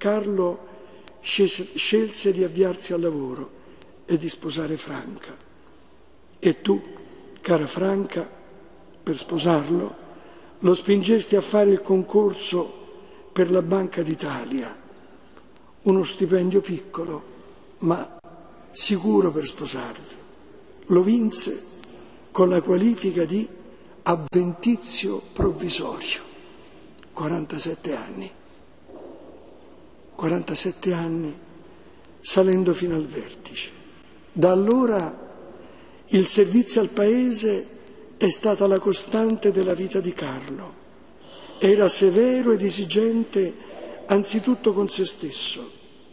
Carlo scelse di avviarsi al lavoro e di sposare Franca. E tu, cara Franca, per sposarlo, lo spingesti a fare il concorso per la Banca d'Italia, uno stipendio piccolo, ma sicuro per sposarvi. Lo vinse con la qualifica di avventizio provvisorio. 47 anni. 47 anni salendo fino al vertice. Da allora il servizio al paese è stata la costante della vita di Carlo. Era severo ed esigente anzitutto con se stesso,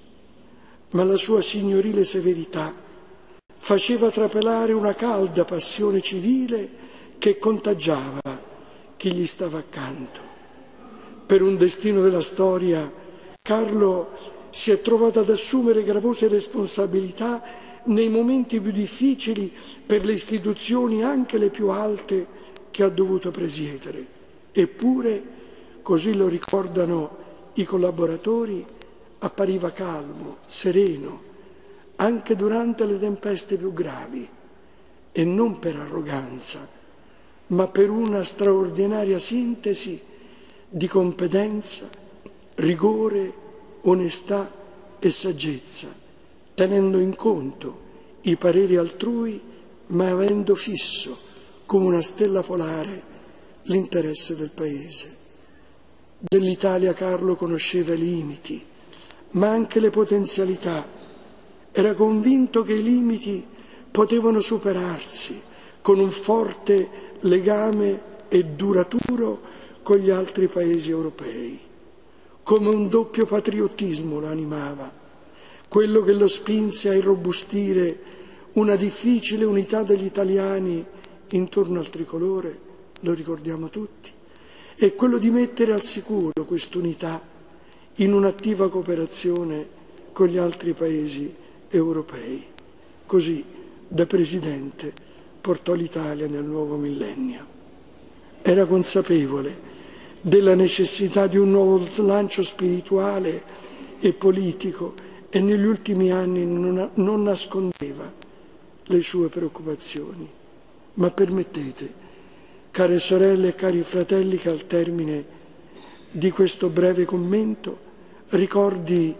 ma la sua signorile severità faceva trapelare una calda passione civile che contagiava chi gli stava accanto. Per un destino della storia, Carlo si è trovato ad assumere gravose responsabilità nei momenti più difficili per le istituzioni, anche le più alte, che ha dovuto presiedere. Eppure, così lo ricordano i collaboratori, appariva calmo, sereno, anche durante le tempeste più gravi, e non per arroganza, ma per una straordinaria sintesi di competenza, rigore, onestà e saggezza, tenendo in conto i pareri altrui, ma avendo fisso, come una stella polare, l'interesse del Paese. Dell'Italia Carlo conosceva i limiti, ma anche le potenzialità. Era convinto che i limiti potevano superarsi con un forte legame e duraturo con gli altri paesi europei. Come un doppio patriottismo lo animava, quello che lo spinse a irrobustire una difficile unità degli italiani intorno al tricolore, lo ricordiamo tutti, e quello di mettere al sicuro quest'unità in un'attiva cooperazione con gli altri paesi europei. Così, da presidente, portò l'Italia nel nuovo millennio. Era consapevole della necessità di un nuovo slancio spirituale e politico e negli ultimi anni non nascondeva le sue preoccupazioni. Ma permettete, care sorelle e cari fratelli, che al termine di questo breve commento ricordi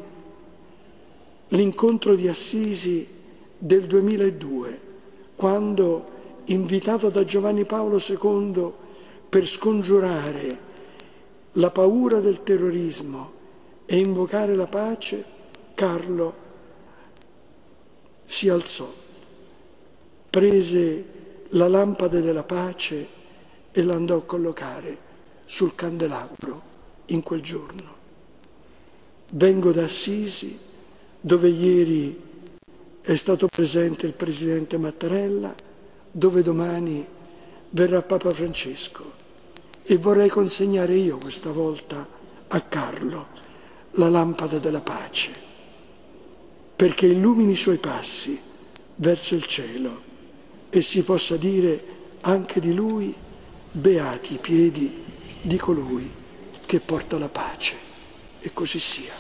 l'incontro di Assisi del 2002, quando, invitato da Giovanni Paolo II per scongiurare la paura del terrorismo e invocare la pace, Carlo si alzò, prese la lampada della pace e l'andò a collocare sul candelabro in quel giorno. Vengo da Assisi, dove ieri è stato presente il presidente Mattarella, dove domani verrà Papa Francesco, e vorrei consegnare io questa volta a Carlo la lampada della pace, perché illumini i suoi passi verso il cielo e si possa dire anche di lui: beati i piedi di colui che porta la pace. E così sia.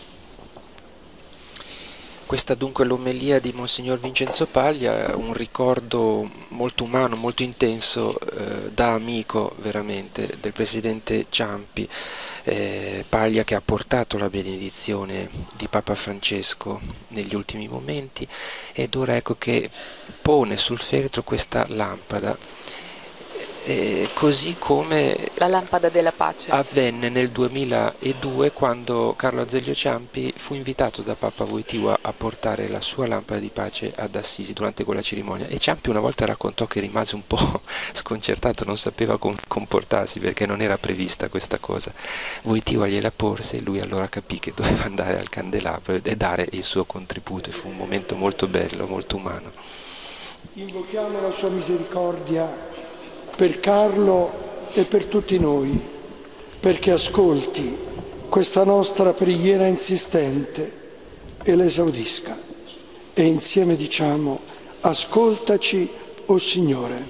Questa dunque è l'omelia di Monsignor Vincenzo Paglia, un ricordo molto umano, molto intenso, da amico veramente del Presidente Ciampi, Paglia, che ha portato la benedizione di Papa Francesco negli ultimi momenti, ed ora ecco che pone sul feretro questa lampada. Così come la lampada della pace avvenne nel 2002, quando Carlo Azeglio Ciampi fu invitato da Papa Wojtyła a portare la sua lampada di pace ad Assisi durante quella cerimonia, e Ciampi una volta raccontò che rimase un po' sconcertato, non sapeva comportarsi perché non era prevista questa cosa. Wojtyła gliela porse e lui allora capì che doveva andare al candelabro e dare il suo contributo, e fu un momento molto bello, molto umano. Invochiamo la sua misericordia per Carlo e per tutti noi, perché ascolti questa nostra preghiera insistente e la esaudisca. E insieme diciamo: ascoltaci, o Signore.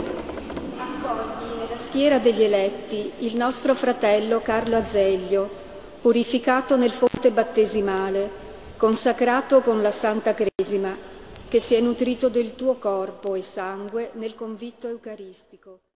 Accogli nella schiera degli eletti il nostro fratello Carlo Azeglio, purificato nel fonte battesimale, consacrato con la Santa Cresima, che si è nutrito del tuo corpo e sangue nel convitto eucaristico.